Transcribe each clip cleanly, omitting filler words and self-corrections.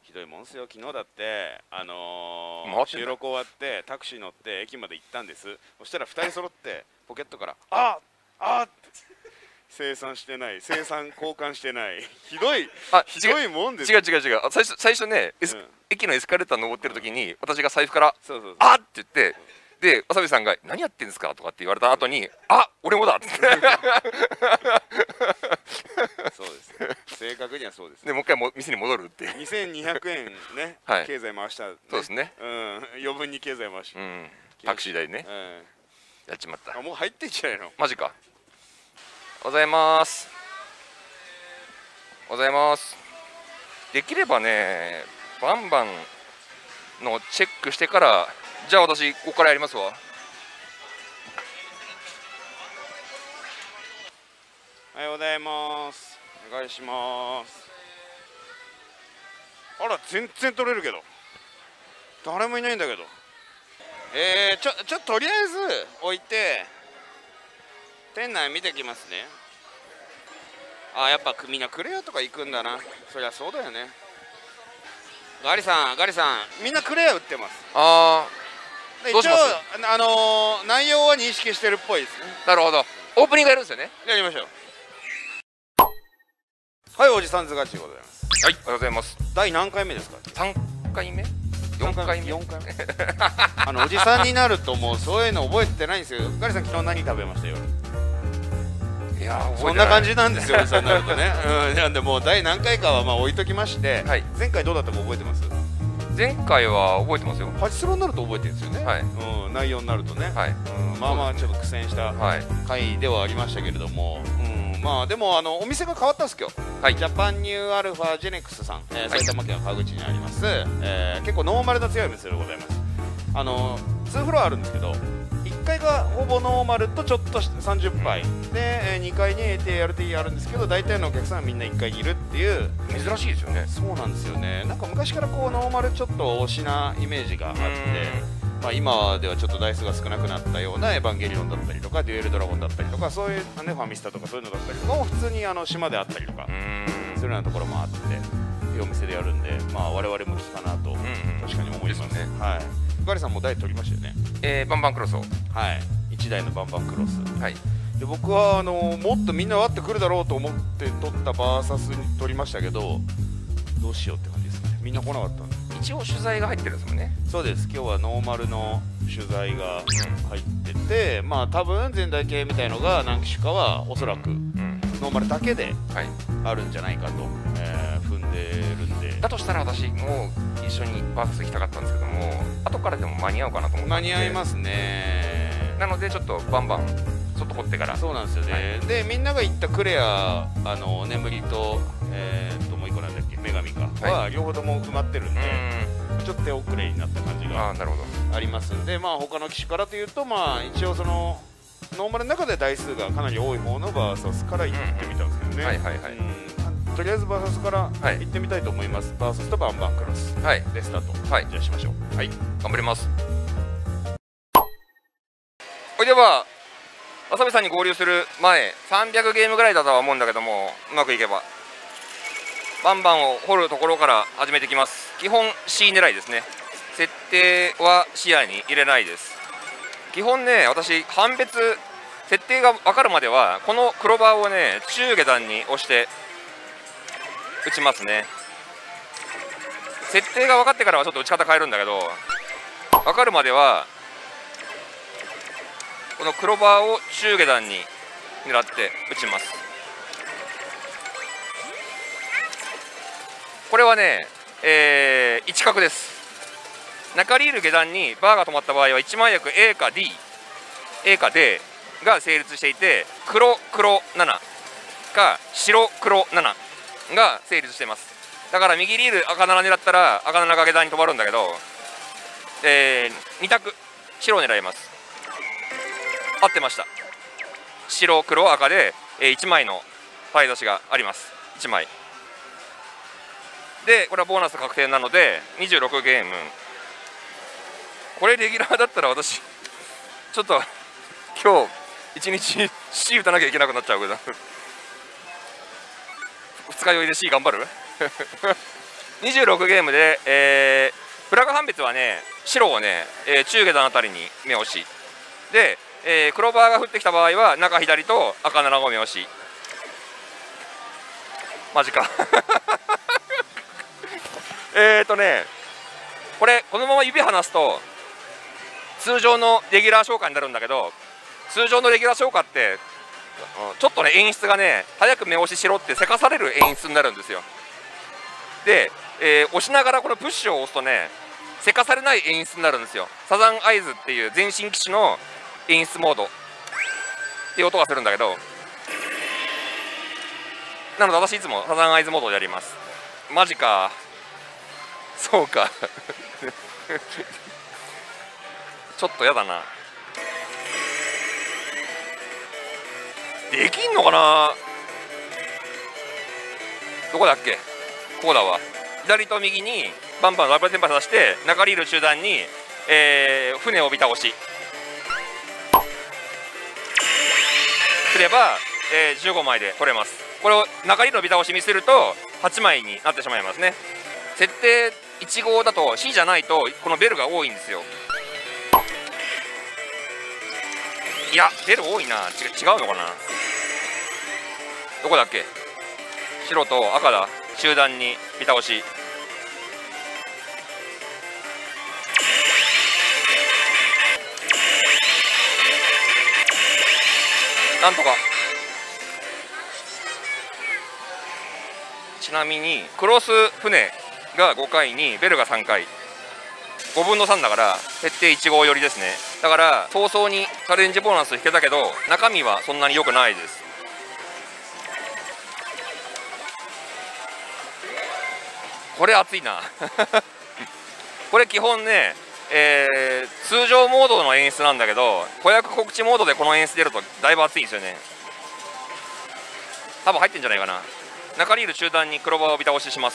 ひどいもんすよ。昨日だって収録終わってタクシー乗って駅まで行ったんです。そしたら2人揃ってポケットから「あっあっ!」って生産してない、生産交換してない、ひどいもんです。 違う最初ね、駅のエスカレーター登ってる時に私が財布から「あっ!」って言って、でわさびさんが「何やってんですか?」とかって言われた後に「あ、俺もだ!」ってそうです、正確にはそうです。 でもう一回店に戻るっていう 2200円ね、経済回した。 そうですね、 余分に経済回し、 タクシー代ね、やっちまった。 もう入ってんじゃないの。 マジか。おはようございます。おはようございます。できればね、バンバンのチェックしてから、じゃあ私ここからやりますわ。 おはようございます。お願いします。あら、全然取れるけど誰もいないんだけど。ちょとりあえず置いて店内見てきますね。あ、やっぱみんなクレアとか行くんだな。そりゃそうだよね。ガリさんみんなクレア売ってます。 ああ、どうします？ 内容は認識してるっぽいですね。 なるほど。オープニングやるんですよね。 やりましょう。はい、おじさんずがちでございます。 はい、おはようございます。 第何回目ですか ？3回目？4回目？ 4回目おじさんになるともうそういうの覚えてないんですよ。ガリさん昨日何食べましたよ。 いや、 そんな感じなんですよ、おじさんになるとね。なんでもう第何回かはまあ置いときまして、前回どうだったか覚えてます？ 前回は覚えてますよ。 パチスロになると覚えてるんですよね。内容になるとね、まあまあちょっと苦戦した回ではありましたけれども、まあでもお店が変わったんです今日。ジャパンニューアルファジェネクスさん、埼玉県川口にあります、結構ノーマルな強い店でございます。2フロアあるんですけど、1階がほぼノーマルとちょっと30杯で、2階に ATRT あるんですけど、大体のお客さんはみんな1階にいるっていう。 珍しいですよね。 そうなんですよね。なんか昔からこうノーマルちょっと推しなイメージがあって、まあ今ではちょっと台数が少なくなったようなエヴァンゲリオンだったりとかデュエルドラゴンだったりとか、そういう、ね、ファミスタとかそういうのだったりとかも普通に島であったりとかするようなところもあって、お店でやるんで、まあ我々もきかなと確かに思いますね。はい。ガリさんも台取りましたよね。 バンバンクロスを。 はい。1台のバンバンクロス。はい。で僕はもっとみんな割ってくるだろうと思って取ったバーサスに取りましたけど、どうしようって感じですね。みんな来なかったんで。 一応取材が入ってるんですもんね。 そうです。今日はノーマルの取材が入ってて、まあ多分全体系みたいのが何機種かはおそらくノーマルだけであるんじゃないかと、踏んでるんで。 だとしたら私も一緒にバーサス行きたかったんですけども、後からでも間に合うかなと思って。 間に合いますね。 なのでちょっとバンバン外掘ってから。 そうなんですよね。でみんなが言ったクレア眠りともう一個なんだっけ、女神かは両方とも埋まってるんで、ちょっと手遅れになった感じがありますんで、まあ他の機種からというと、まあ一応そのノーマルの中で台数がかなり多い方のバーサスから行ってみたんですけどね。とりあえずバーサスから行ってみたいと思います。バーサスとバンバンクロスでスタート。じゃあしましょう。はい、 頑張ります。それではわさびさんに合流する前300ゲームぐらいだとは思うんだけども、うまくいけばバンバンを掘るところから始めていきます。基本 C 狙いですね。設定は視野に入れないです。基本ね、私判別設定が分かるまではこの黒バーをね中下段に押して打ちますね。設定が分かってからはちょっと打ち方変えるんだけど、分かるまではこの黒バーを中下段に狙って打ちます。これはね、1角です。中リール下段にバーが止まった場合は1枚役 A か D、A か D が成立していて、黒黒7か白黒7が成立しています。だから右リール赤7狙ったら赤7が下段に止まるんだけど、2択白を狙います。合ってました。白黒赤で1枚のパイ出しがあります。1枚で、これはボーナス確定なので26ゲーム。これレギュラーだったら私ちょっと今日1日 C 打たなきゃいけなくなっちゃうけど二日酔いで C 頑張る 26ゲームで、フラグ判別はね白をね、中下段あたりに目押しで、クローバーが降ってきた場合は中左と赤7を目押し。マジかこれこのまま指離すと通常のレギュラー消化になるんだけど、通常のレギュラー消化ってちょっとね演出がね早く目押ししろってせかされる演出になるんですよ。で、押しながらこのプッシュを押すとねせかされない演出になるんですよ。サザンアイズっていう全身機種の演出モードっていう音がするんだけど、なので私いつもサザンアイズモードでやります。マジか、そうかちょっとやだな。できんのかな。どこだっけ。こうだわ。左と右にバンバンダブルテンパス出して中リール中段に、船を帯倒しすれば、15枚で取れます。これを中リールの帯倒し見せると8枚になってしまいますね。設定1号だと C じゃないとこのベルが多いんですよ。いやベル多いな。違うのかな。どこだっけ。白と赤だ。中段に見倒し。なんとか。ちなみにクロス船が5回にベルが3回、5分の3だから設定1号寄りですね。だから早々にチャレンジボーナス引けたけど中身はそんなに良くないです。これ熱いなこれ基本ね、通常モードの演出なんだけど子役告知モードでこの演出出るとだいぶ熱いんですよね。多分入ってんじゃないかな。中リール中段に黒バーをビタ押しします。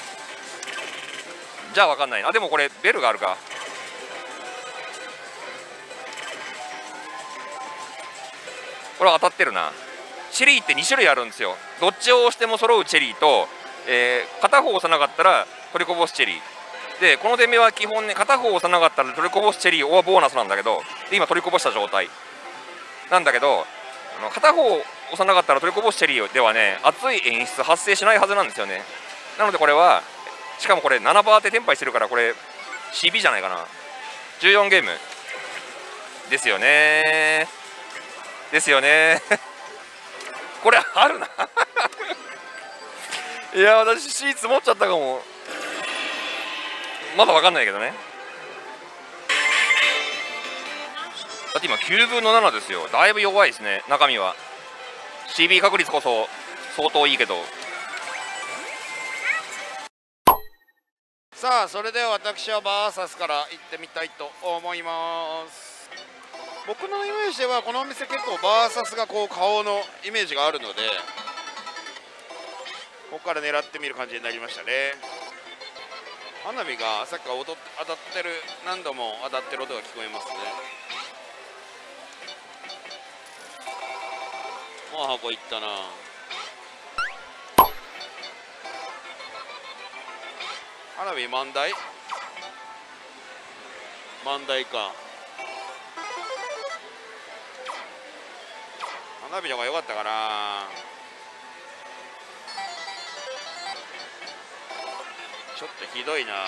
じゃあ分かんないな。でもこれベルがあるか。これは当たってるな。チェリーって2種類あるんですよ。どっちを押しても揃うチェリーと、片方押さなかったら取りこぼすチェリーで、この出目は基本ね片方押さなかったら取りこぼすチェリーはボーナスなんだけど、で今取りこぼした状態なんだけど、片方押さなかったら取りこぼすチェリーではね熱い演出発生しないはずなんですよね。なのでこれはしかもこれ7バーでテンパイしてるからこれ CB じゃないかな。14ゲームですよねですよねこれあるないや私 C 積もっちゃったかも。まだ分かんないけどね。だって今9分の7ですよ。だいぶ弱いですね中身は。 CB 確率こそ相当いいけど。 さあそれでは私はバーサスから行ってみたいと思います。僕のイメージではこのお店結構バーサスがこう顔のイメージがあるのでここから狙ってみる感じになりましたね。花火がさっきから当たってる、何度も当たってる音が聞こえますね。もう箱いったな。花火万台か。花火の方が良かったかな。ちょっとひどいな。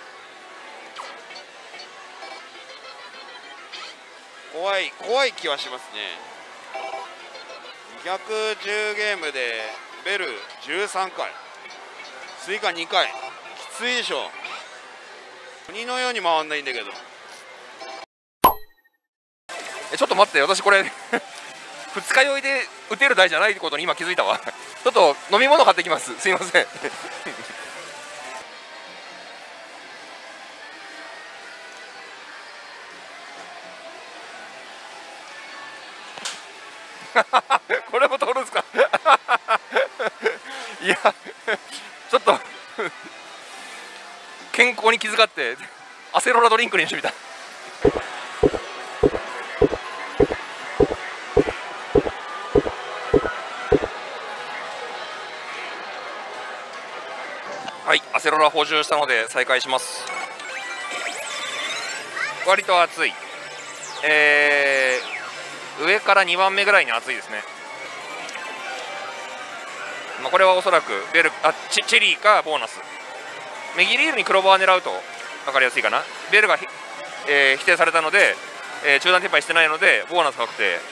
怖い気はしますね。210ゲームでベル13回追加2回きついでしょ。鬼のように回んないんだけど。 ちょっと待って、私これ二日酔いで打てる台じゃないことに今気づいたわちょっと飲み物買ってきます。すいませんこれも通るんですかいやちょっと健康に気遣ってアセロラドリンクにしてみた。 はい、アセロラ補充したので再開します。割と熱い、上から2番目ぐらいに熱いですね。これはおそらくチェリーかボーナス。メギリールにクローバー狙うと分かりやすいかな。ベルが否定されたので、中断撤廃してないのでボーナス確定。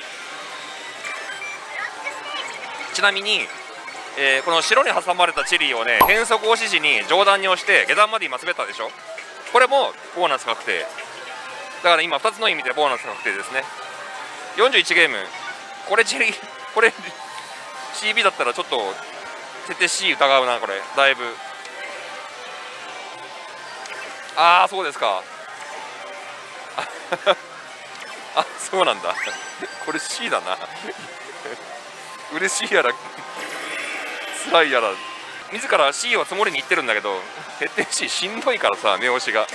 ちなみに、この白に挟まれたチェリーをね、変速押し時に上段に押して下段まで今滑ったでしょ。これもボーナス確定だから今2つの意味でボーナス確定ですね。41ゲーム、これチェリー、これ CB だったらちょっと設定 C 疑うな。これだいぶ、ああそうですかあ、そうなんだこれ C だな嬉しいやら辛いやら、自ら C を積もりにいってるんだけど、設定 C しんどいからさ、目押しが。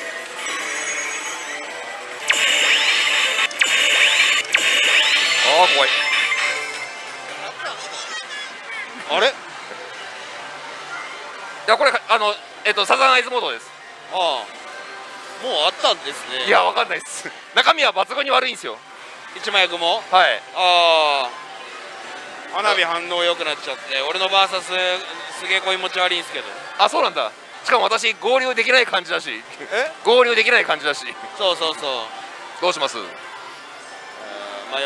ああ怖い。 あれ、いやこれサザンアイズモードです。 ああ、もうあったんですね。 いやわかんないです。中身は抜群に悪いんですよ。 一枚役も。 はい。 ああ、花火反応良くなっちゃって、俺のバーサスすげえ声持ち悪いんですけど。 あ、そうなんだ。しかも私合流できない感じだし。合流できない感じだし。 そうそうそう。 どうします？ 迷ってます。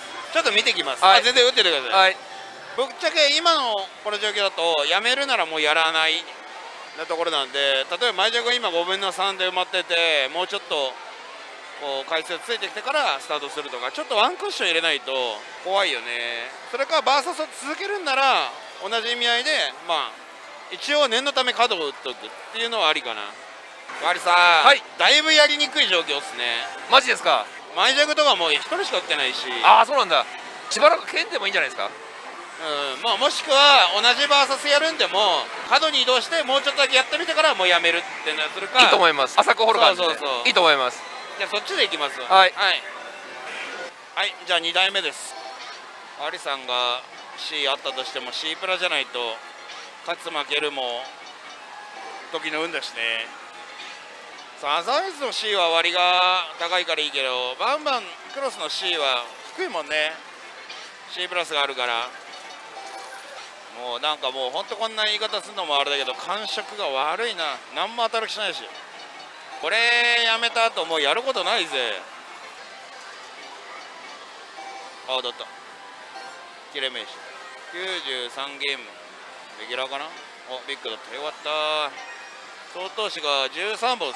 ちょっと見てきます。 はい、 全然打っててください。 はい。 ぶっちゃけ今のこの状況だとやめるならもうやらないなところなんで、例えば前弱が今5分の3で埋まってて、もうちょっとこう回数ついてきてからスタートするとか、ちょっとワンクッション入れないと怖いよね。それからバーサスを続けるんなら同じ意味合いで、まあ一応念のため角を打っとくっていうのはありかな。わりさ、はい、だいぶやりにくい状況ですね。 マジですか？ 前弱とかもう1人しか打ってないし。 ああそうなんだ。しばらく剣でもいいんじゃないですか。 まあ、もしくは同じバーサスやるんでも角に移動してもうちょっとだけやってみてからもうやめるってのするか。 いいと思います。浅く掘る感じで。いいと思います。 じゃあそっちでいきます。 はいはい、はい、じゃあ2台目です。アリさんが C あったとしても C プラじゃないと勝つ負けるも時の運だしね。さあアザーイズの C は割が高いからいいけど、バンバンクロスの C は低いもんね。 C プラスがあるから、もうなんかもうほんとこんな言い方するのもあれだけど感触が悪いな。何も当たる気しないし、これやめた後もうやることないぜ。ああだった、切れ目し93ゲームレギュラーかな。おビッグだった、よかった。総投手が13本です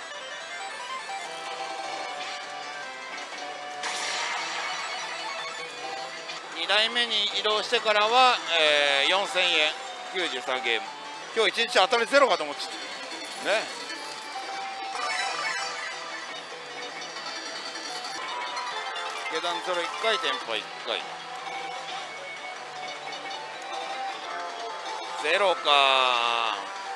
。2台目に移動してからは、4000円93ゲーム。今日1日当たりゼロかと思っちゃったね。下段ゼロ1回、テンポ1回ゼロか。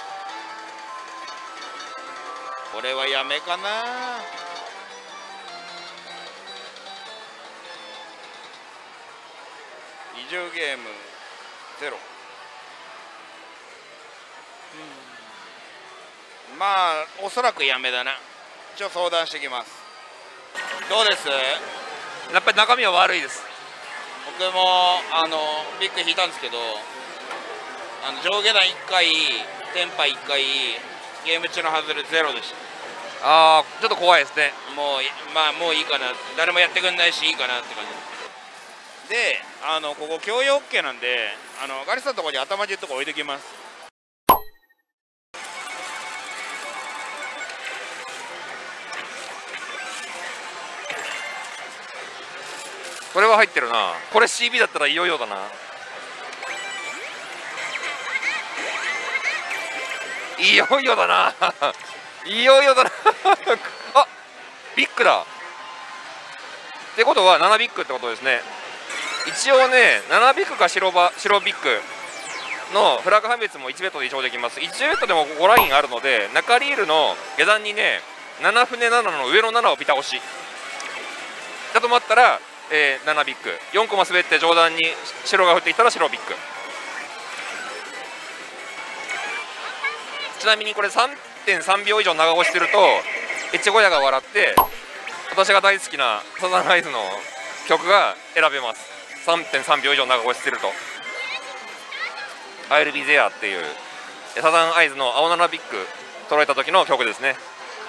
これはやめかな。20ゲームゼロ。まあおそらくやめだな。一応相談してきます。どうです？ やっぱり中身は悪いです。 僕もビッグ引いたんですけど、上下段1回テンパ1回ゲーム中の外れゼロでした。 ああちょっと怖いですね。 もうまあもういいかな、誰もやってくんないしいいかなって感じで、ここ共有 OK なんでガリさんのところに頭10とか置いてきます。 これは入ってるな。これ CB だったらいよいよだな。いよいよだないよいよだなあビッグだってことは7ビッグってことですね。一応ね7ビッグか白ビッグのフラグ判別も1ベッドで移動できます。1ベッドでも5ラインあるので、中リールの下段にね7船7の上の7をビタ押しだと思ったら、7ビッグ4コマ滑って上段に白が降ってきたら白ビッグ。 ちなみにこれ 3.3 秒以上長押しすると越後屋が笑って私が大好きなサザンアイズの曲が選べます。 3.3 秒以上長押しすると I'll be there っていうサザンアイズの青7ビッグ捉えた時の曲ですね。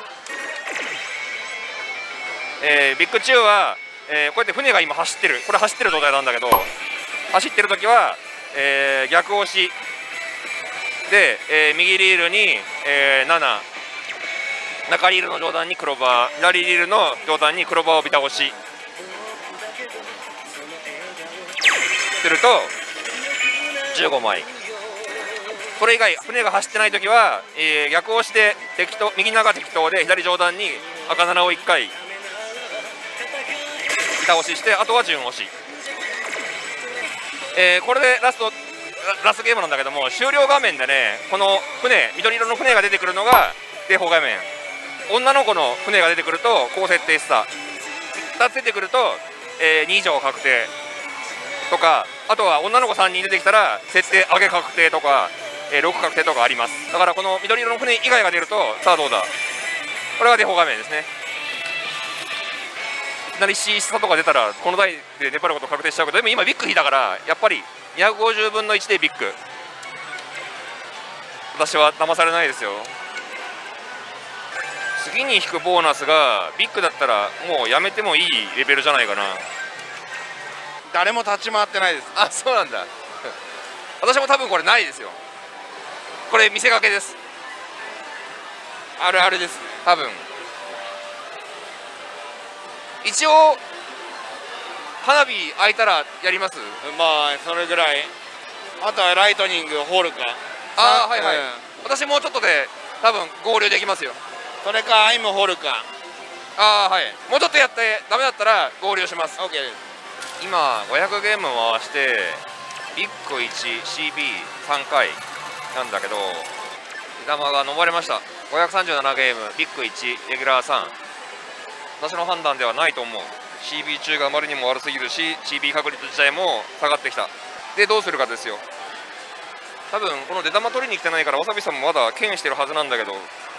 ビッグ中は、こうやって船が今走ってる、これ走ってる状態なんだけど、走ってる時は、逆押しで、右リールに、7、中リールの上段にクローバー、左リールの上段にクローバーをビタ押しすると15枚。それ以外船が走ってない時は、逆押しで右長適当で左上段に赤7を1回板押しして、あとは順押し、これでラストゲームなんだけども、終了画面でね、この緑色の船が出てくるのが定法画面、女の子の船が出てくると高設定した2つ出てくると、2以上確定とか、あとは女の子3人出てきたら設定上げ確定とか、6確定とかあります。だからこの緑色の船以外が出ると、さあどうだ、これが定法画面ですね。いきなり C 差とか出たらこの台で粘ること確定しちゃうけど、でも今ビッグ引いたからやっぱり250分の1でビッグ。私は騙されないですよ。次に引くボーナスがビッグだったらもうやめてもいいレベルじゃないかな。 誰も立ち回ってないです。 あ、そうなんだ。私も多分これないですよ。これ見せかけです。 あるあるですね、 多分。一応花火開いたらやります。 まあそれぐらい。あとはライトニングホールか。 ああ、はいはい、私もうちょっとで多分合流できますよ。 それかアイムホールか。 ああ、はい、もうちょっとやってダメだったら合流します。 OK です。 今500ゲーム回してビッグ 1CB3 回なんだけど、出玉が飲まれました。537ゲームビッグ1レギュラー3、私の判断ではないと思う。 CB 中があまりにも悪すぎるし CB 確率自体も下がってきた。でどうするかですよ。多分この出玉取りに来てないからわさびさんもまだ剣してるはずなんだけど、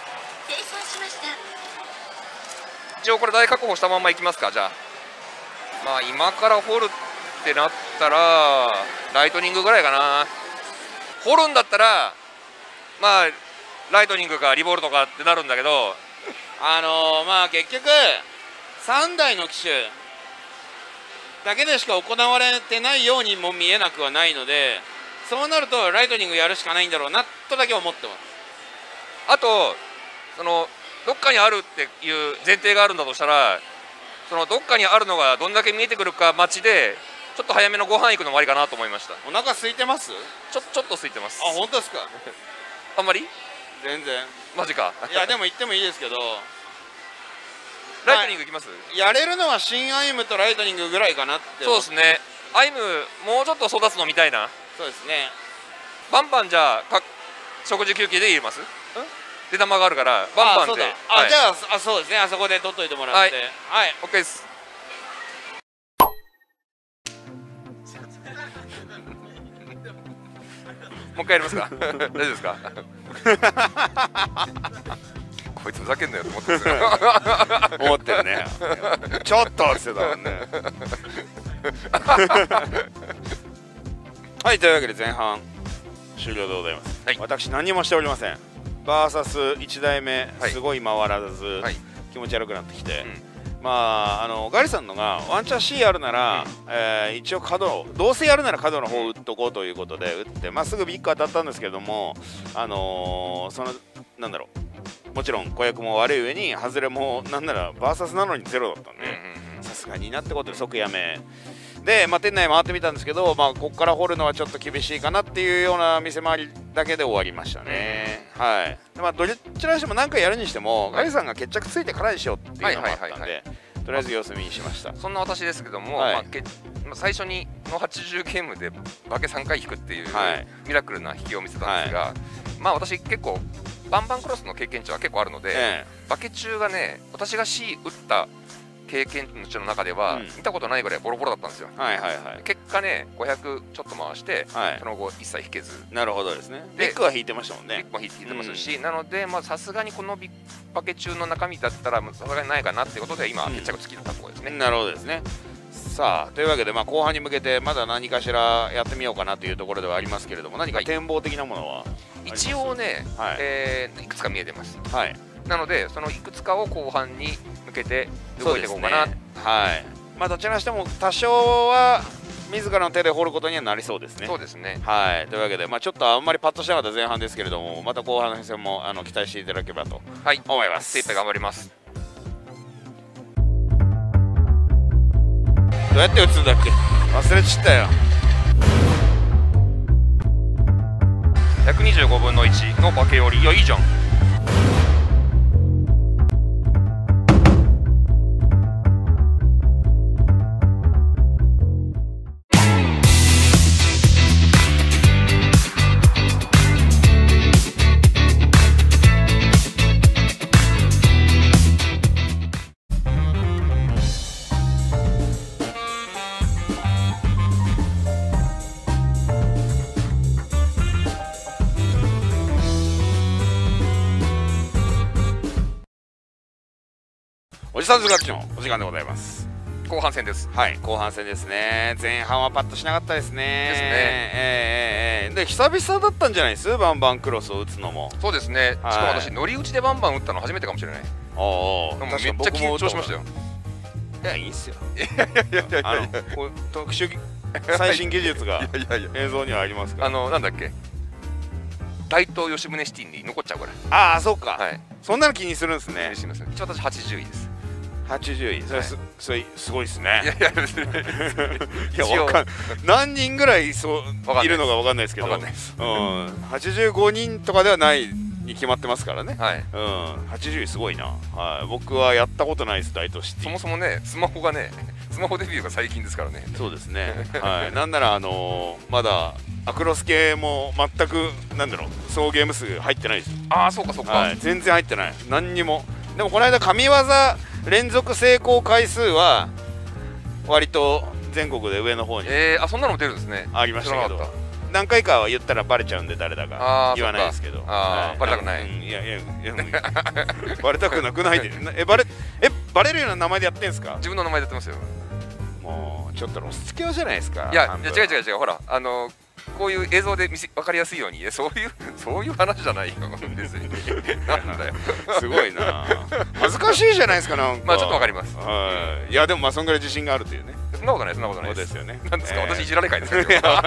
一応これ大確保したまんまいきますか。じゃあまあ今から掘るってなったらライトニングぐらいかな。掘るんだったらまあライトニングかリボルトかってなるんだけど、 まあ結局3台の機種だけでしか行われてないようにも見えなくはないので、そうなるとライトニングやるしかないんだろうなとだけ思ってます。 あとそのどっかにあるっていう前提があるんだとしたら、そのどっかにあるのがどんだけ見えてくるか待ちでちょっと早めのご飯行くのもありかなと思いました。 お腹空いてます？ ちょっと空いてます。 あ、本当ですか？ あんまり？ 全然。 マジか。 いやでも行ってもいいですけどライトニング行きます？ やれるのは新アイムとライトニングぐらいかなって。 そうですね。アイムもうちょっと育つのみたいな。 そうですね。 バンバンじゃあ食事休憩で入れます？出玉があるからバンバンで。 じゃあそうですね、あそこで取っといてもらって。はい、 OK です。もう一回やりますか？大丈夫ですか？こいつふざけんなよと思ってるんですよ。 思ってるね。ちょっとって言ってたもんね。はい、というわけで前半終了でございます。はい、私何もしておりません。バーサス1台目、すごい回らず、気持ち悪くなってきて、まあガリさんのがワンチャン C あるなら、一応角、どうせやるなら角の方打っとこうということで打って、まあ、すぐビッグ当たったんですけども、そのなんだろう、もちろん子役も悪い上に外れもなんならバーサスなのにゼロだったんで、さすがになってことで即やめで、まあ、店内回ってみたんですけど、まあ、ここから掘るのはちょっと厳しいかなっていうような店回りだけで終わりましたね。はい。まあ、どちらにしても何回やるにしても、ガリさんが決着ついてからにしようっていうのもあったんで、とりあえず様子見にしました。 そんな私ですけども、最初にの80ゲームで化け3回引くっていうミラクルな引きを見せたんですが、まあ私結構バンバンクロスの経験値は結構あるので、化け中がね、私が C 打った経験値の中では見たことないぐらいボロボロだったんですよ。結果ね500ちょっと回して、その後一切引けず。 なるほどですね。ビッグは引いてましたもんね。 ビッグも引いてますし、なのでさすがにこのビッグパケ中の中身だったらさすがにないかなっていうことで今決着つきの格好ですね。 なるほどですね。さあというわけで後半に向けてまだ何かしらやってみようかなというところではありますけれども、何か展望的なものは一応ねいくつか見えてます。なのでそのいくつかを後半に向けて動いていこうかな。 どちらにしても多少は自らの手で掘ることにはなりそうですね。 そうですね。 というわけでちょっとあんまりパッとしなかった前半ですけれども、また後半の編成も期待していただければと思います。 精一杯頑張ります。 どうやって打つんだっけ、忘れちったよ。 125分の1の化け寄り、いやいいじゃん。 おじさんずガチのお時間でございます。 後半戦です。 後半戦ですね。前半はパッとしなかったですね。で久々だったんじゃないです？バンバンクロスを打つのも。 そうですね。しかも私乗り打ちでバンバン打ったの初めてかもしれない。めっちゃ緊張しましたよ。 いやいいっすよ。特殊最新技術が映像にはありますから。 なんだっけ、大東吉宗シティに残っちゃうから。 ああそうか。そんなの気にするんですね。 一応私80位です。 80位、それすごいですね。 いや何人ぐらいいるのか分かんないですけど、85人とかではないに決まってますからね。80位すごいな。僕はやったことないです。大東シティそもそもね、スマホデビューが最近ですからね。 そうですね。なんならまだアクロス系も全く総ゲーム数入ってないです。 そうか。 全然入ってない。何にも。でもこの間神業連続成功回数は割と全国で上の方にそんなのも出るんですね。 ありましたけど、何回かは言ったらバレちゃうんで誰だか言わないですけど、 バレたくない。 いやバレたくなくないでバレるような名前でやってんすか？ 自分の名前でやってますよ。 もうちょっと露出狂じゃないですか。 いや違う、ほらこういう映像で分かりやすいように、そういう話じゃないよ別に。なんだよ。 すごいな。恥ずかしいじゃないですか。なんかちょっとわかります。 いやでもそんぐらい自信があるというね。 そんなことないそうですよね。 なんですか、私いじられかいですか。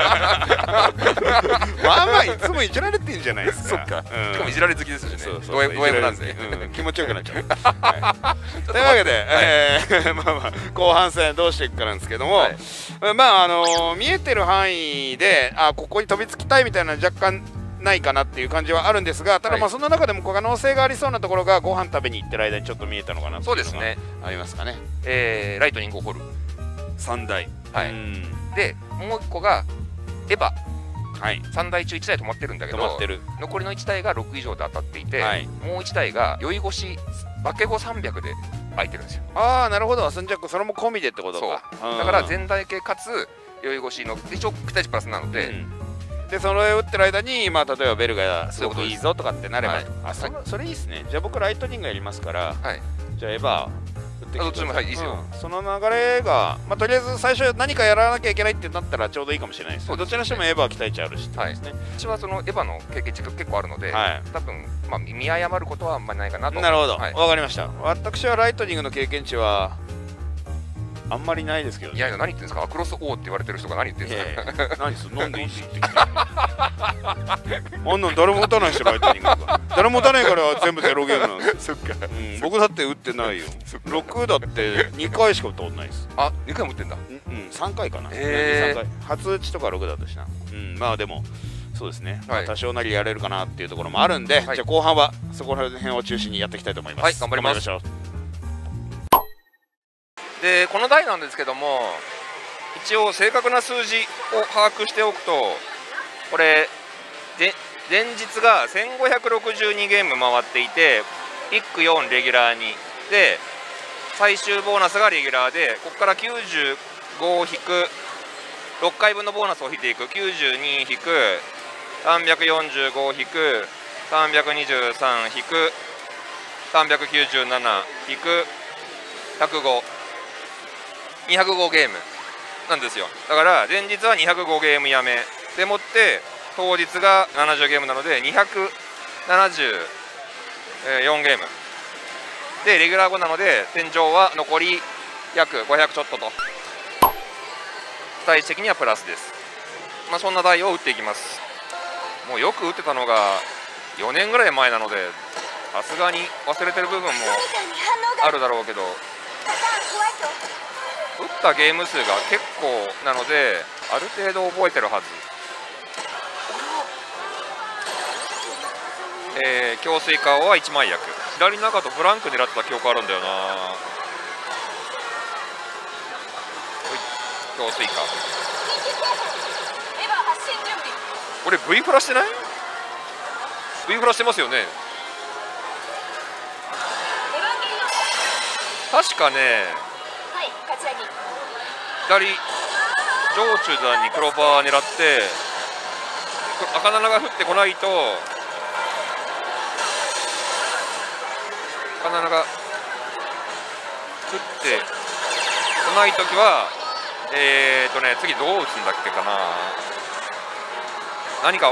いつもいじられてんじゃないですか。 そっか。しかもいじられ好きですしね。ド M なんで気持ちよくなっちゃう。というわけで後半戦どうしていくかなんですけども、見えてる範囲でここに飛びつきたいみたいな若干ないかなっていう感じはあるんですが、ただその中でも可能性がありそうなところがご飯食べに行ってる間にちょっと見えたのかなっていうのがありますかね。 ライトニングを掘る 3台で、もう1個がエヴァ3台中1台止まってるんだけど、残りの1台が6以上で当たっていて、もう1台が酔い越し化け後300で空いてるんですよ。 なるほど。それも込みでってことか。 だから全台系かつ酔い越しの一応期待値プラスなので、 それを打ってる間に例えばベルがすごくいいぞとかってなれば、それいいですね。じゃあ僕ライトニングやりますから、じゃあエヴァ打ってきて、どっちもいいですよ。その流れがとりあえず最初何かやらなきゃいけないってなったらちょうどいいかもしれないです。どちらにしてもエヴァ期待値あるし、 うちはそのエヴァの経験値が結構あるので、多分見誤ることはあんまりないかなと。 なるほど、わかりました。私はライトニングの経験値はあんまりないですけど、 いや何言ってんですか。アクロス O って言われてる人が何言ってんですか。 何す飲んでいいしってあんなん誰も打たないし、ライトニングが誰も打たないから全部ゼロゲームなんです。僕だって打ってないよ。6だって2回しか打ったことないです。 2回も打ってんだ。 3回かな。初打ちとか6だったしな。でもそうですね、多少なりやれるかなっていうところもあるんで、じゃあ後半はそこら辺を中心にやっていきたいと思います。 頑張りましょう。 でこの台なんですけども、一応正確な数字を把握しておくと、これ前日が1562ゲーム回っていて、ピック4レギュラーにで最終ボーナスがレギュラーで、ここから95引く6回分のボーナスを引いていく。92引く345引く323引く397引く105、205ゲームなんですよ。だから前日は205ゲームやめでもって当日が70ゲームなので274ゲームで、レギュラー後なので天井は残り約500ちょっとと、期待値的にはプラスです。そんな台を打っていきます。もうよく打ってたのが4年ぐらい前なので、さすがに忘れてる部分もあるだろうけど、打ったゲーム数が結構なのである程度覚えてるはず。強水顔は1枚役、左中とブランク狙ってた記憶あるんだよな。強水顔、これ V フラしてない？ V フラしてますよね。確かね、左上中段に黒バー狙って赤7が降ってこないと、赤7が降ってこないときは次どう打つんだっけかな。何か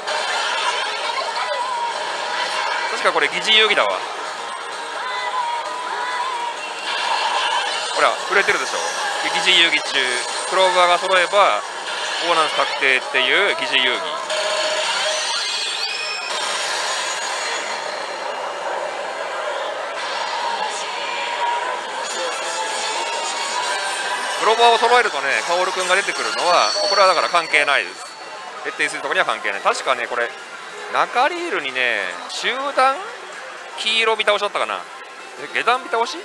確かこれ疑似遊戯だわ。ほら触れてるでしょ。疑似遊戯中クローバーが揃えばボーナス確定っていう疑似遊戯。クローバーを揃えるとね、カオルくんが出てくるのはこれはだから関係ないです。決定するところには関係ない。確かねこれ中リールにね集団黄色ビ倒しだったかな、下段ビ倒し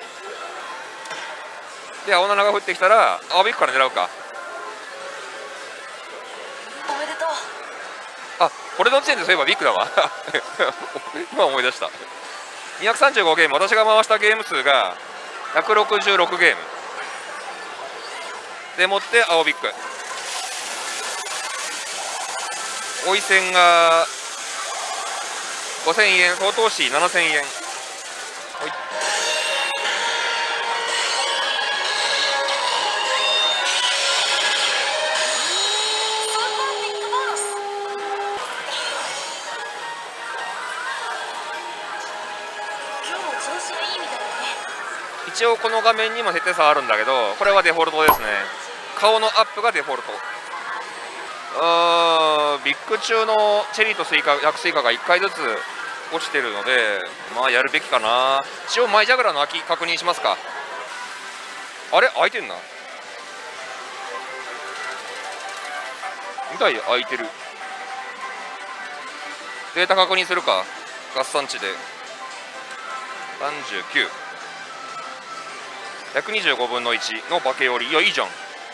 で青7が降ってきたら青ビッグから狙うか。 おめでとう。 これの時点でそういえばビッグだわ今思い出した。235ゲーム、私が回したゲーム数が166ゲームでもって青ビッグ、追い線が5000円、相当し7000円。一応この画面にも設定差あるんだけど、これはデフォルトですね。顔のアップがデフォルト。ビッグ中のチェリーとスイカ、薬スイカが1回ずつ落ちてるので、やるべきかな。一応マイジャグラーの空き確認しますか。あれ開いてんなみたい。開いてる。データ確認するか。合算値で39、125分の1の化け折り。いやいいじゃん。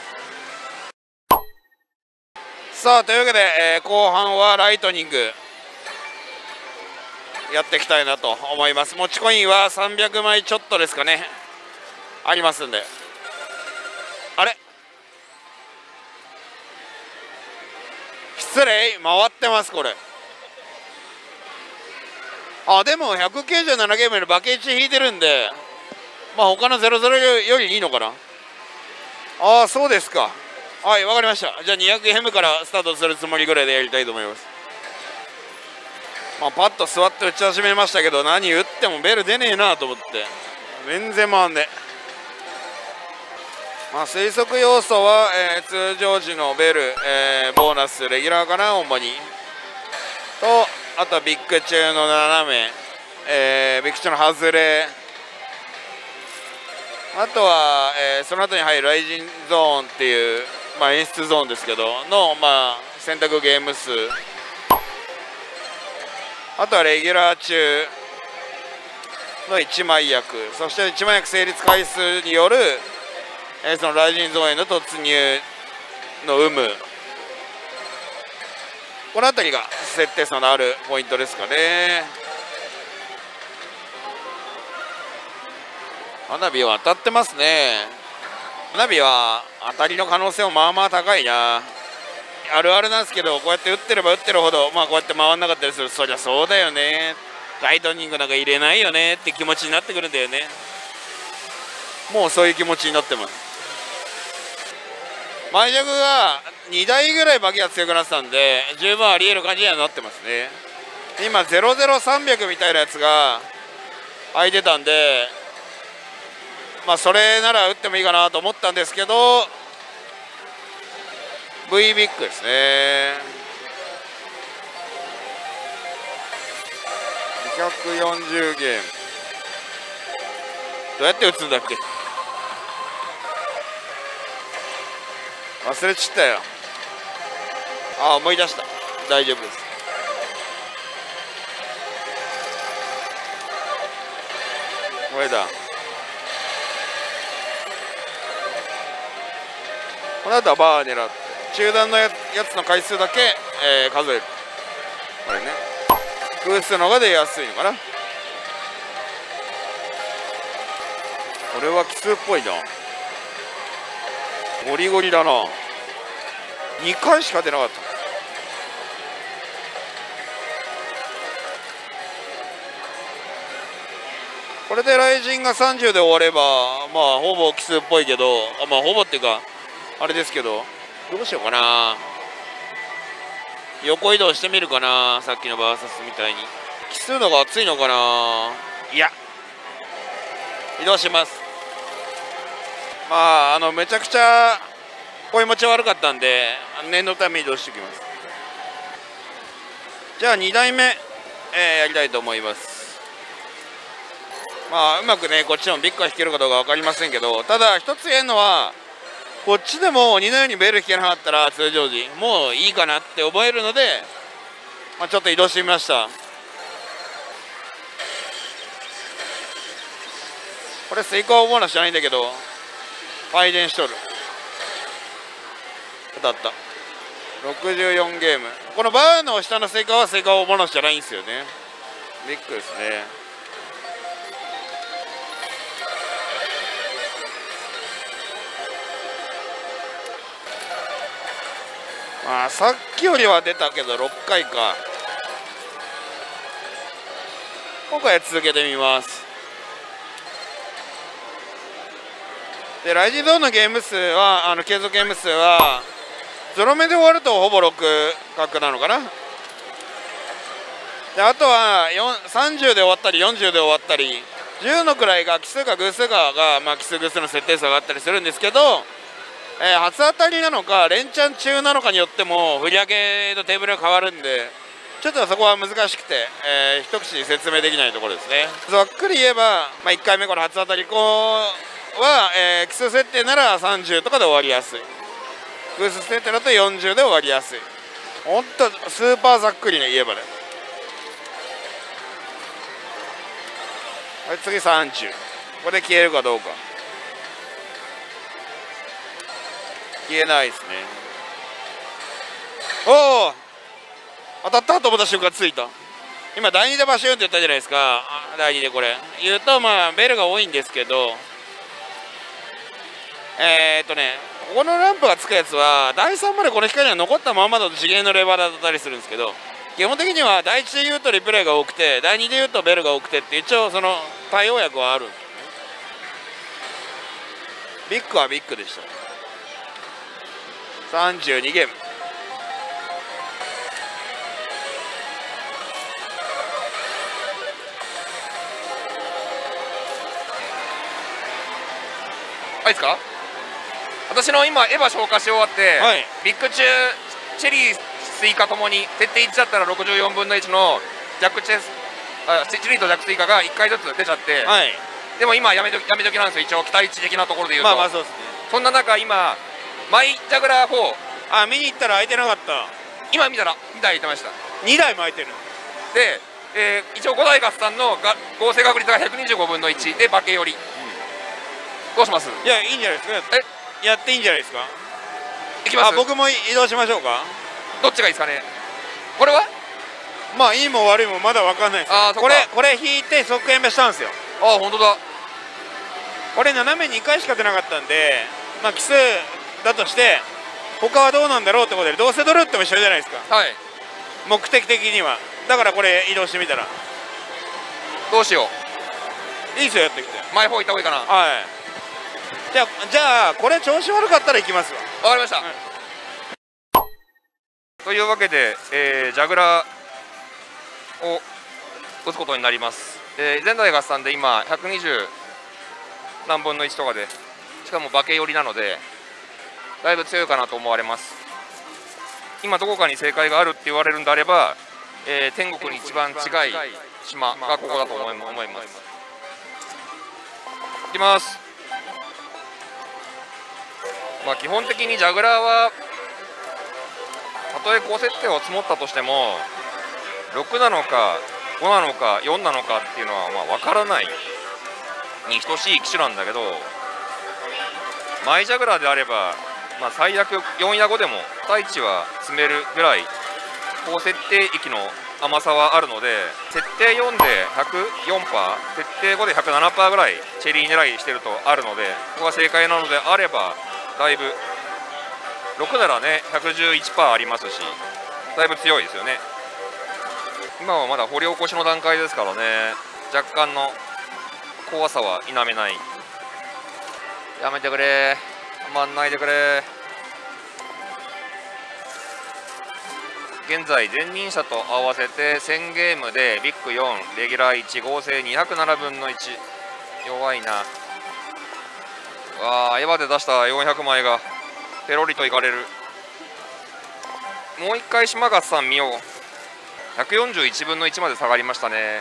さあというわけで、後半はライトニングやっていきたいなと思います。持ちコインは300枚ちょっとですかね、ありますんで。あれ失礼、回ってますこれ。でも197ゲームでバケ1引いてるんで、他の00よりいいのかな。そうですか。はい、わかりました。じゃあ200ゲームからスタートするつもりぐらいでやりたいと思います。パッと座って打ち始めましたけど、何打ってもベル出ねえなと思って全然回んねえ。推測要素は、通常時のベル、ボーナスレギュラーかな主にと、あとはビッグ中の斜め、ビッグ中の外れ、あとは、その後に入るライジンゾーンっていう、演出ゾーンですけどの、選択ゲーム数、あとはレギュラー中の1枚役、そして1枚役成立回数による、そのライジンゾーンへの突入の有無、この辺りが設定差のあるポイントですかね。 花火は当たってますね。花火は当たりの可能性もまあまあ高いな。あるあるなんですけど、こうやって打ってれば打ってるほど、まあこうやって回んなかったりする。そりゃそうだよね、ライトニングなんか入れないよねって気持ちになってくるんだよね。もうそういう気持ちになってます。前尺が2台ぐらいバキが強くなってたんで、十分ありえる感じにはなってますね。今00300みたいなやつが空いてたんで、まあそれなら打ってもいいかなと思ったんですけど、 V ビッグですね。240ゲームどうやって打つんだっけ、忘れちったよ。あ、思い出した。大丈夫です。これだ。この後はバー狙って中段のやつの回数だけ、数える。これね、偶数の方が出やすいのかな。これは奇数っぽいな。ゴリゴリだな。2回しか出なかった。これで雷神が30で終われば、まあほぼ奇数っぽいけど、まあほぼっていうかあれですけど、どうしようかな。横移動してみるかな。さっきのバーサスみたいに奇数のが熱いのかな。いや、移動します。まあめちゃくちゃ声持ち悪かったんで念のため移動してきます。じゃあ2台目、やりたいと思います。まあうまくねこっちのビッグが引けるかどうか分かりませんけど、ただ一つ言えるのは、こっちでも2のようにベル引けなかったら通常時もういいかなって思えるので、まあ、ちょっと移動してみました。これスイカをボーナスじゃないんだけど配電しとる。当たった。64ゲーム。このバーの下のスイカはスイカをボーナスじゃないんですよね。ビッグですね。まあさっきよりは出たけど6回か。今回は続けてみます。でライジンゾーンのゲーム数は継続ゲーム数はゾロ目で終わるとほぼ6角なのかな。であとは30で終わったり40で終わったり10のくらいが奇数か偶数かが、まあ、奇数偶数の設定差があったりするんですけど、初当たりなのか連チャン中なのかによっても振り上げのテーブルが変わるんで、ちょっとそこは難しくて、一口に説明できないところですね。ざっくり言えば、まあ、1回目この初当たり子は、奇数設定なら30とかで終わりやすい。偶数設定だと40で終わりやすい。ほんとスーパーざっくりね言えばね。はい、次30。これで消えるかどうか。消えないですね。おお、当たったと思った瞬間ついた。今第2でバシューンって言ったじゃないですか。第2でこれ言うと、まあベルが多いんですけど、ここのランプがつくやつは第3までこの光が残ったままだと次元のレバーだったりするんですけど、基本的には第1で言うとリプレイが多くて第2で言うとベルが多くてって一応その対応薬はあるんですよね。ビッグはビッグでした。32ゲーム。 いいですか。私の今エヴァ消化し終わって、はい、ビッグ中チェリースイカともに設定1だったら64分の1のジャックチェリーとジャックスイカが1回ずつ出ちゃって、はい、でも今やめときなんですよ。一応期待値的なところで言うと、まあまあそうですね。そんな中今マイジャグラー4 見に行ったら空いてなかった。 今見たら2台空いてました。 2台も空いてるで、一応5台合算の合成確率が125分の1で化け寄り、どうします？ いや、いいんじゃないですか。やっていいんじゃないですか。 いきます。 僕も移動しましょうか。 どっちがいいですかね。これはまあいいも悪いもまだ分かんないです。これ引いて即延命したんですよ。 ああ本当だ。 これ斜め2回しか出なかったんで、まあ奇数だとして他はどうなんだろうってことで、どうせドルっても一緒じゃないですか。 はい。 目的的には。だからこれ移動してみたらどうしよいいですよ、やってきて。 前方行った方がいいかな。 はい。じゃあこれ調子悪かったら行きますわ。 わかりました、というわけで、ジャグラーを打つことになります。前代合算で今120何分の1とかで、しかも化け寄りなのでだいぶ強いかなと思われます。今どこかに正解があるって言われるんであれば、天国に一番近い島がここだと思います。いきます。まあ基本的にジャグラーはたとえ高設定を積もったとしても6なのか5なのか4なのかっていうのはまあ分からないに等しい機種なんだけど、マイジャグラーであれば、まあ、最悪4や5でも期待値は積めるぐらい高設定域の甘さはあるので、設定4で 104%、設定5で 107% ぐらいチェリー狙いしてるとあるので、ここが正解なのであればだいぶ6ならね 111% ありますし、だいぶ強いですよね。今はまだ掘り起こしの段階ですからね、若干の怖さは否めない。やめてくれ、止まんないでくれ。現在前任者と合わせて1000ゲームでビッグ4、レギュラー1、合成207分の1。弱いな。わあ、エヴァで出した400枚がペロリといかれる。もう一回島勝さん見よう。141分の1まで下がりましたね。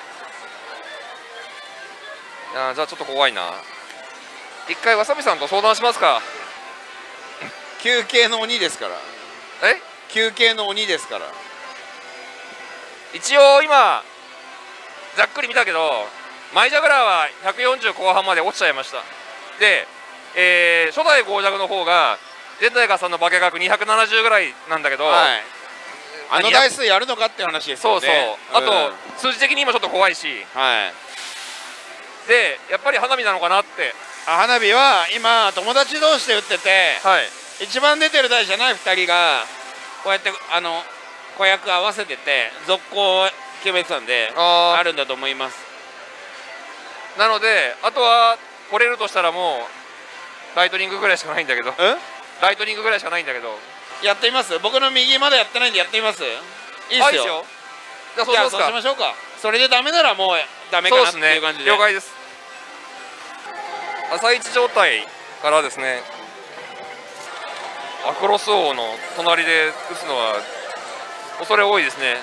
いや、じゃあちょっと怖いな。一回わさびさんと相談しますか。 休憩の鬼ですから。 え、 休憩の鬼ですから。 一応今ざっくり見たけどマイジャグラーは140後半まで落ちちゃいました。で、初代ゴージャグの方が前代合算の化け額270ぐらいなんだけど、はい、 あの台数やるのかっていう話ですよね。 そうそう、あと、数字的に今ちょっと怖いし、はい、でやっぱり花火なのかなって。 花火は今友達同士で打ってて、はい、一番出てる台じゃない2人がこうやって子役合わせてて続行を決めてたんで、あるんだと思います。 なのであとは来れるとしたらもうライトニングぐらいしかないんだけど、ライトニングぐらいしかないんだけど、 やってみます。僕の右まだやってないんでやってみます。いいですよ。じゃあそうしましょうか。それでダメならもうダメかなっていう感じで。 了解です。朝一状態からですね、アクロス王の隣で打つのは恐れ多いですね。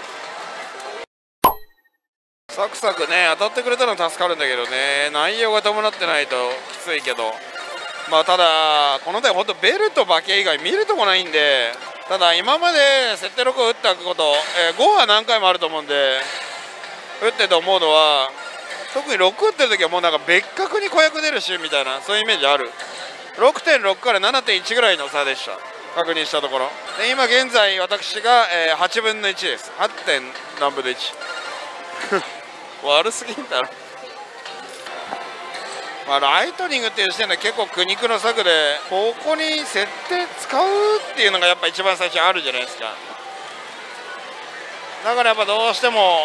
サクサクね当たってくれたら助かるんだけどね、内容が伴ってないときついけど、まあただこの台本当ベルとバケ以外見るとこないんで、ただ今まで設定6を打ったこと、5は何回もあると思うんで、打ってて思うのは特に6打ってる時はもうなんか別格に子役出るしみたいな、そういうイメージある。 6.6 から 7.1 ぐらいの差でした、確認したところで。今現在私が、8分の1です。 8. 点何分の1悪すぎんだろまあライトニングっていう時点で結構苦肉の策で、ここに設定使うっていうのがやっぱ一番最初にあるじゃないですか。だからやっぱどうしても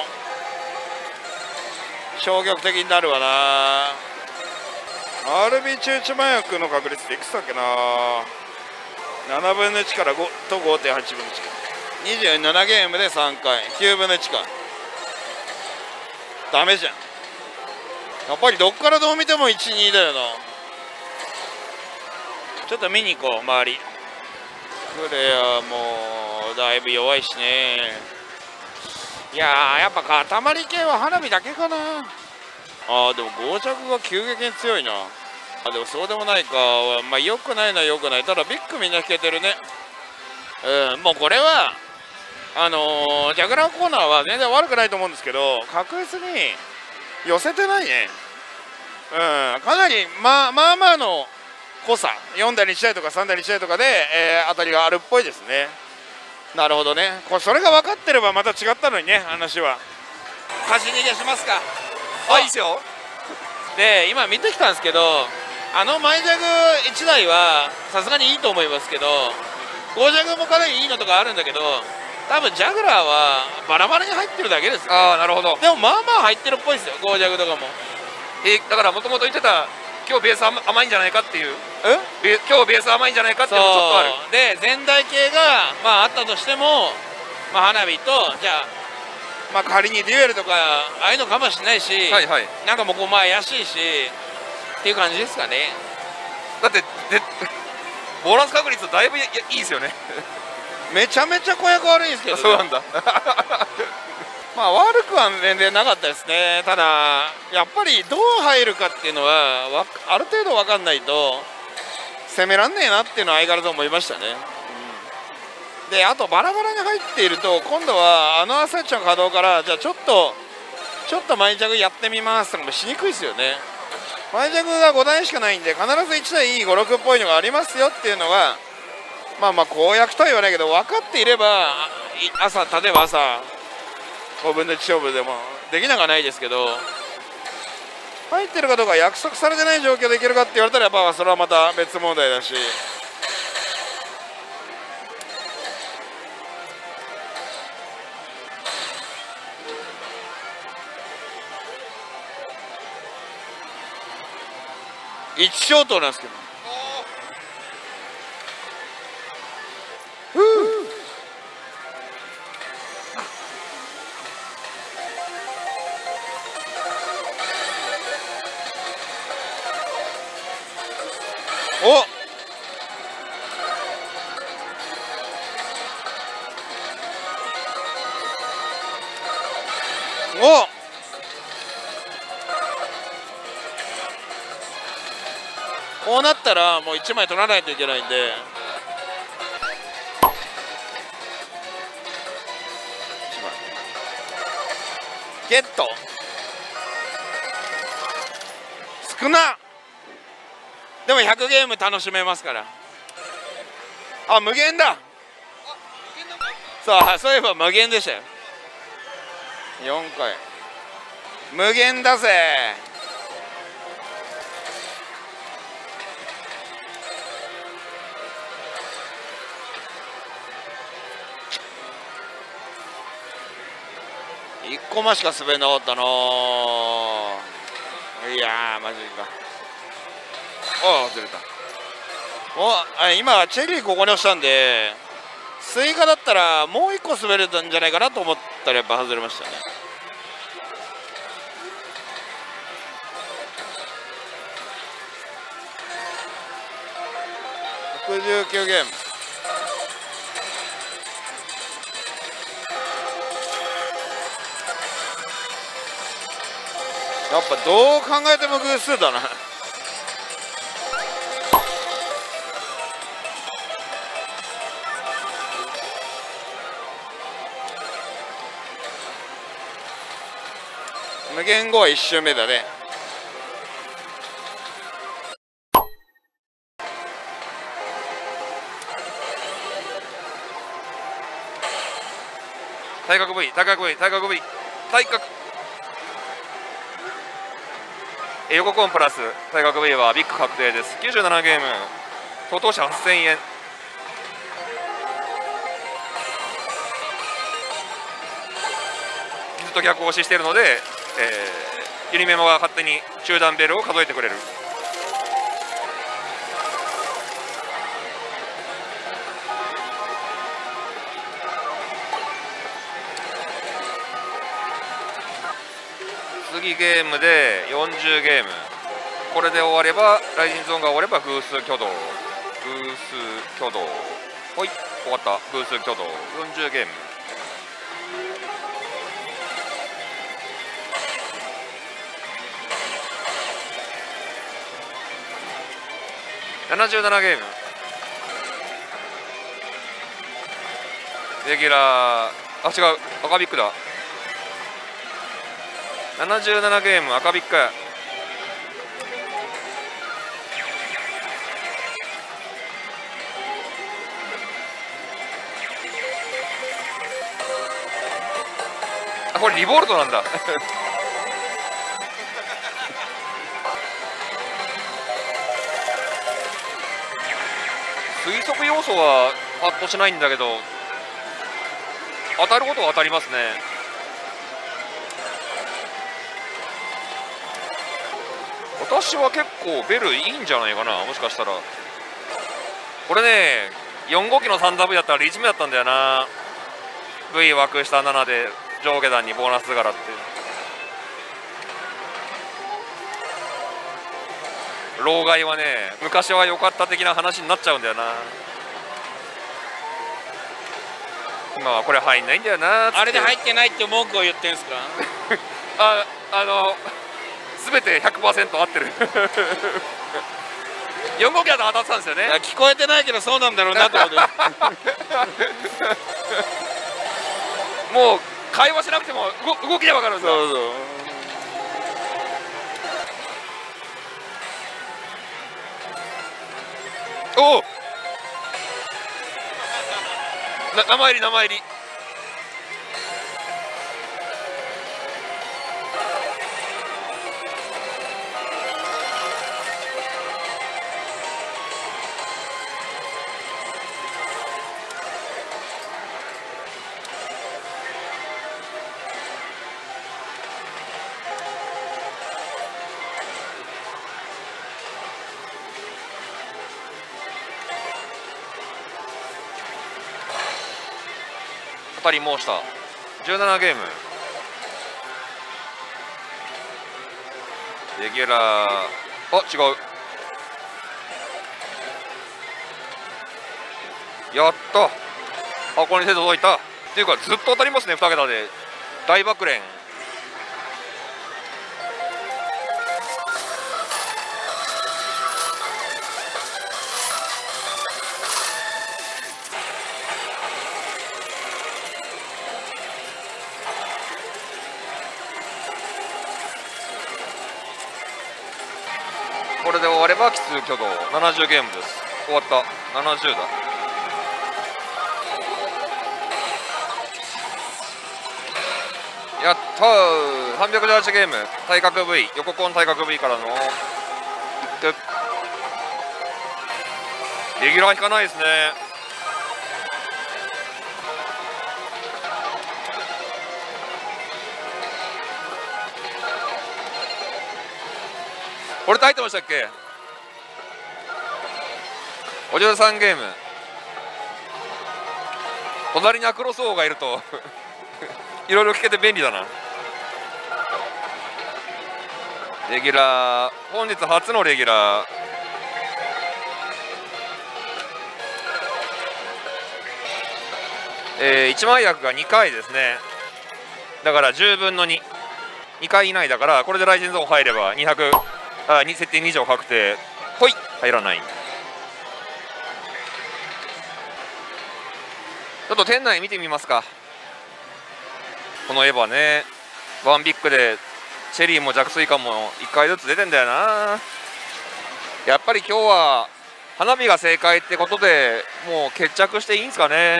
消極的になるわな。 RB 中置麻薬の確率っていくつだっけな。7分の1から5と 5.8 分の1か、27ゲームで3回9分の1か。ダメじゃん。やっぱりどっからどう見ても 1,2 だよな。ちょっと見に行こう周り。クレアもだいぶ弱いしね。いやーやっぱ塊系は花火だけかな。でも5着が急激に強いな。でもそうでもないか。まあ良くないのは良くない。ただビッグみんな引けてるね。もうこれはジャグラーコーナーは全然悪くないと思うんですけど、確実に寄せてないね。かなりまあまあの濃さ、4台に1台とか3台に1台とかで、当たりがあるっぽいですね。なるほどね。それが分かってればまた違ったのにね、話は。貸し逃げしますか。 いいですよ。 で今見てきたんですけど、 マイジャグ1台はさすがにいいと思いますけど、ゴージャグもかなりいいのとかあるんだけど、多分ジャグラーはバラバラに入ってるだけですよ、ね。 ああ、なるほど。 でもまあまあ入ってるっぽいですよ、ゴージャグとかも。 だからもともと言ってた今日ベース甘いんじゃないかっていう、今日ベース甘いんじゃないかっていうのちょっとある。 で全台系がまああったとしても、まあ、花火とじゃあ、まあ、仮にデュエルとかああいうのかもしれないし、 はいはい、 なんかもう5枚怪しいしっていう感じですかね。 だってボーナス確率だいぶいいですよね。 めちゃめちゃ子役悪いんですけど、ね、 そうなんだ。 まあ悪くは全然なかったですね。ただやっぱりどう入るかっていうのはある程度分かんないと攻めらんねえなっていうのは相変わらず思いましたね。であとバラバラに入っていると今度はアサッチの稼働からじゃあちょっとマイジャグやってみますとかもしにくいですよね。マイジャグが5台しかないんで必ず1台いい56っぽいのがありますよっていうのがまあまあ公約とは言わないけど分かっていれば例えば朝5分の1勝負でもできなくはないですけど、入ってるかどうか約束されてない状況でいけるかって言われたらやっぱそれはまた別問題だし。1消灯なんですけど。おこうなったらもう1枚取らないといけないんで、ゲット少な。でも100ゲーム楽しめますから。あ、無限だ。そういえば無限でしたよ。4回無限だぜ。1コマしか滑んなかったな。いやーマジか。ずれた。今チェリーここに押したんでスイカだったらもう1個滑れたんじゃないかなと思ったらやっぱ外れましたね。69ゲーム。やっぱどう考えても偶数だな。無限後は1周目だね。 体格 V 横コンプラス体格 V はビッグ確定です。97ゲーム当当者8000円。ずっと逆押ししているので、ユニメモが勝手に中段ベルを数えてくれる。次ゲームで40ゲーム、これで終わればライジンゾーンが終われば偶数挙動ほい終わった。偶数挙動40ゲーム。77ゲームレギュラー、違う、赤ビッグだ。77ゲーム赤ビッグ。これリボルトなんだ。 推測要素はパッとしないんだけど、当たることは当たりますね。私は結構ベルいいんじゃないかな、もしかしたら。これね、4号機の 3W だったらリーチ目だったんだよな。 V 枠下7で上下段にボーナス柄っていう老害はね、昔は良かった的な話になっちゃうんだよな。今はこれ入んないんだよな。 あれで入ってないって文句を言ってんすか全て 100% 合ってる4号機だと当たってたんですよね。 聞こえてないけどそうなんだろうなと思ってもう会話しなくても動きで分かるんですよ。 そうそう。 おお、名前入り名前入り。当たり申した17ゲーム。レギュラー、あ、違う。やった、箱に手届いたっていうか、ずっと当たりますね。2桁で大爆連。これで終われば奇数挙動70ゲームです。終わった。70だ。やったー。318ゲーム、対角 V、横コン対角 V からのレギュラー引かないですね。これタイトルましたっけ。53ゲーム。隣にアクロス王がいるといろいろ聞けて便利だな。レギュラー、本日初のレギュラー、一枚役が2回ですね。だから10分の2、2回以内だから、これでライジンゾーン入れば200、設定2条確定。ほい、入らない。ちょっと店内見てみますか。このエヴァね、ワンビッグでチェリーも弱水感も1回ずつ出てんだよな。やっぱり今日は花火が正解ってことでもう決着していいんですかね。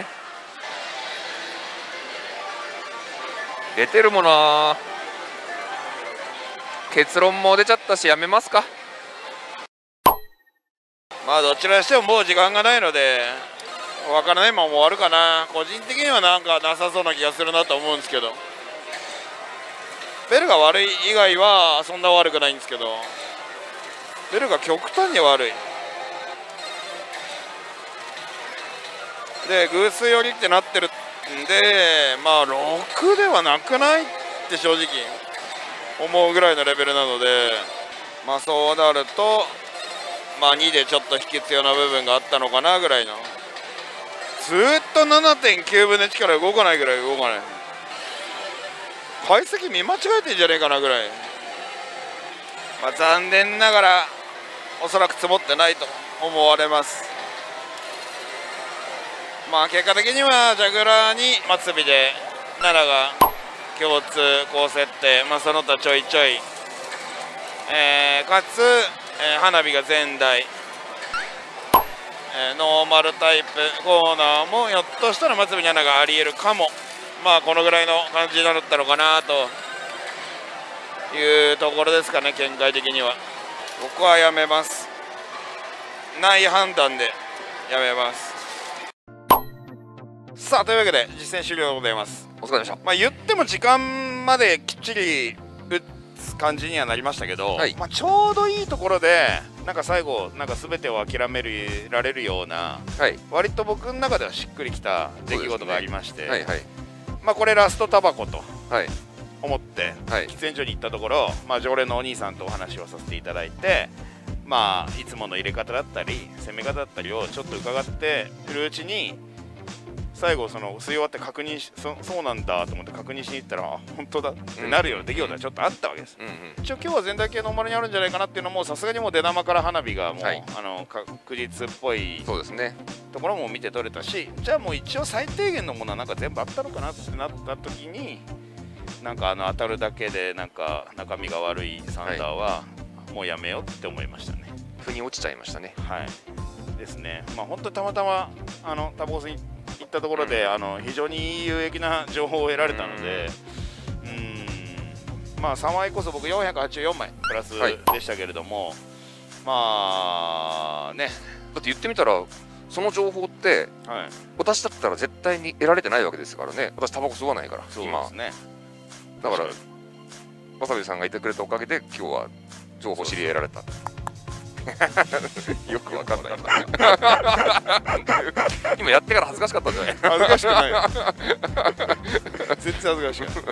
出てるもんな。結論も出ちゃったしやめますか。 まあどちらにしてももう時間がないので分からないまま終わるかな。個人的にはなんかなさそうな気がするなと思うんですけど、ベルが悪い以外はそんな悪くないんですけど、ベルが極端に悪いで偶数寄りってなってるんで、まあ6ではなくないって正直思うぐらいのレベルなので、まあそうなるとまあ2でちょっと引き必要な部分があったのかなぐらいの。ずっと 7.9 分の1から動かないぐらい動かない。解析見間違えてんじゃねえかなぐらい。まあ残念ながらおそらく積もってないと思われます。まあ結果的にはジャグラーに末尾で7が共通高設定、まあその他ちょいちょい、かつ、花火が全台、ノーマルタイプコーナーもひょっとしたら末尾に7がありえるかも。まあこのぐらいの感じになったのかなというところですかね。見解的には僕はやめます。ない判断でやめます。さあというわけで実践終了でございます。 お疲れ様でした。 まあ言っても時間まできっちり打つ感じにはなりましたけど、はい、まあちょうどいいところでなんか最後なんか全てを諦められるような、はい、割と僕の中ではしっくりきた出来事がありまして、まあこれラストタバコと思って喫煙所に行ったところ、まあ常連のお兄さんとお話をさせていただいて、まあいつもの入れ方だったり攻め方だったりをちょっと伺っているうちに、最後その吸い終わって確認そうなんだと思って確認しに行ったら、あ本当だってなるような出来事がちょっとあったわけです。一応今日は全体系の丸にあるんじゃないかなっていうのも、さすがにもう出玉から花火がもう、はい、確実っぽいところも見て取れたし、じゃあもう一応最低限のものはなんか全部あったのかなってなった時に、なんか当たるだけでなんか中身が悪いサンダーはもうやめようって思いましたね。 腑に落ちちゃいましたね。 はいですね。まあ本当にたまたまタバコ吸い行ったところで、非常に有益な情報を得られたので、まあ3枚こそ僕484枚プラスでしたけれども、はい、まあね、 だって言ってみたらその情報って、はい、私だったら絶対に得られてないわけですからね。私タバコ吸わないから。 そうですね。 だからわさびさんがいてくれたおかげで今日は情報知り得られた。よくわかんない今やってから恥ずかしかったんじゃない？ 恥ずかしくないよ全然恥ずかしくない。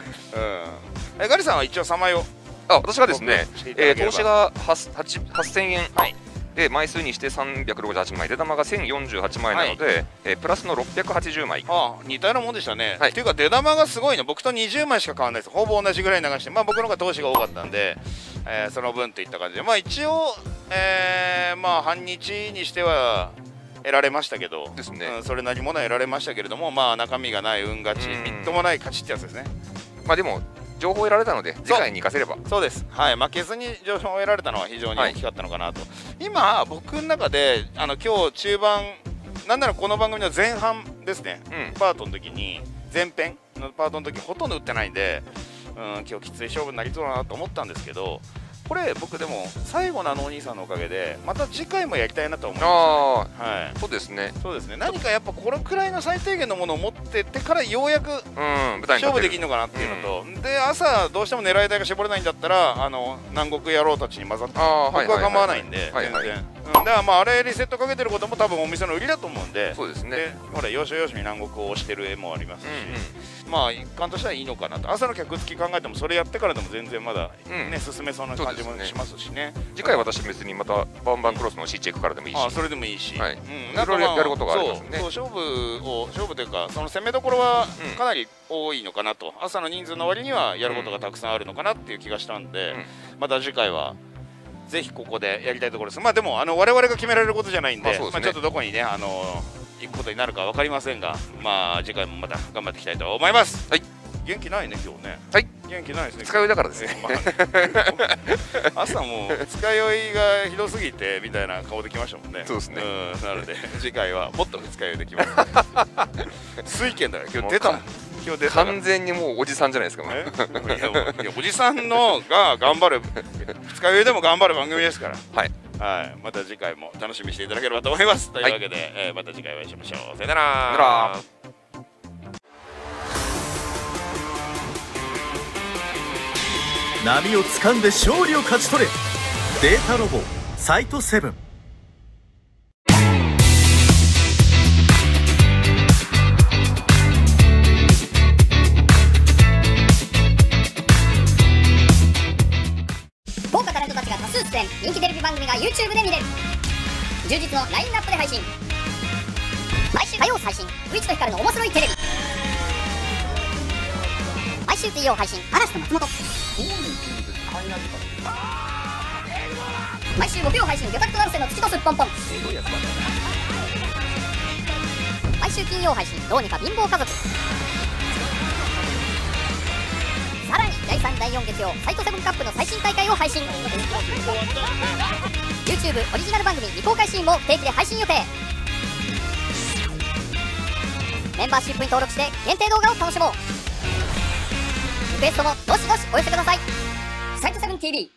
ガリさんは一応3枚を。 私がですね、投資が8000円、はい、で枚数にして368枚、出玉が1048枚なので、はい、プラスの680枚。 似たようなもんでしたね。っていうか出玉がすごいね。僕と20枚しか変わらないです。ほぼ同じぐらい流して、まあ僕の方が投資が多かったんで、その分といった感じで、まあ一応まあ半日にしては得られましたけどですね、それなりものは得られましたけれども、まあ中身がない運勝ち、みっともない勝ちってやつですね。 まあでも情報を得られたので次回に生かせれば。 そうです、はい、負けずに情報を得られたのは非常に大きかったのかなと、はい、今僕の中で今日中盤なんならこの番組の前半ですね、パートの時に前編のパートの時ほとんど打ってないんで、今日きつい勝負になりそうだなと思ったんですけど、これ僕でも最後のお兄さんのおかげでまた次回もやりたいなと思いましたね。はい、 そうですね。 そうですね。何かやっぱこれくらいの最低限のものを持ってってからようやく勝負できるのかなっていうのと、で朝どうしても狙い台が絞れないんだったら南国野郎たちに混ざって僕は構わないんで全然。だからまああれリセットかけてることも多分お店の売りだと思うんで、 そうですね。 でほら要所要所に南国を押してる絵もありますし、まあ一貫としてはいいのかなと。朝の客付き考えてもそれやってからでも全然まだね進めそうな感じもしますしね。 次回私別にまたバンバンクロスの C チェックからでもいいし、 それでもいいし、いろいろやることがありますね。 勝負というかその攻めどころはかなり多いのかなと。朝の人数の割にはやることがたくさんあるのかなっていう気がしたんで、また次回はぜひここでやりたいところです。まあでも我々が決められることじゃないんで、まあちょっとどこにね行くことになるか分かりませんが、まあ次回もまた頑張っていきたいと思います。はい。元気ないね今日ね。 はい。 元気ないですね。 二日酔いだからですね。 朝もう二日酔いがひどすぎてみたいな顔で来ましたもんね。 そうですね。 なので次回はもっと二日酔いできます。水拳だから今日出たもん。 完全にもうおじさんじゃないですか。 いやおじさんのが頑張る二日酔いでも頑張る番組ですから。はい。はい。また次回も楽しみにしていただければと思います。というわけでまた次回お会いしましょう。さよなら。 波を掴んで勝利を勝ち取れ。データロボサイト7。 豪華タレントたちが多数出演。人気テレビ番組が YouTube で見れる。充実のラインナップで配信。毎週火曜配信ウイチとヒカルの面白いテレビ。毎週水曜配信嵐と松本。毎週木曜配信魚拓と成瀬の土とすっぽんぽん。毎週金曜配信どうにか貧乏家族。さらに第3第4月曜サイト7カップの最新大会を配信。 YouTube オリジナル番組未公開シーンも不定期で配信予定。メンバーシップに登録して限定動画を楽しもう。リクエストもどしどしお寄せください。サイト 7TV